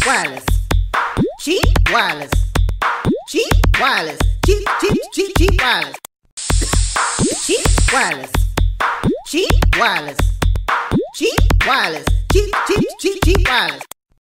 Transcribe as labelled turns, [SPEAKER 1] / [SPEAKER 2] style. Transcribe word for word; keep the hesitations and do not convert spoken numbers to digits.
[SPEAKER 1] wireless. Cheap wireless. Cheap wireless. Cheap, cheap, cheap, cheap wireless. Cheap wireless. Cheap wireless. Cheap wireless. Cheap, cheap, cheap, cheap wireless.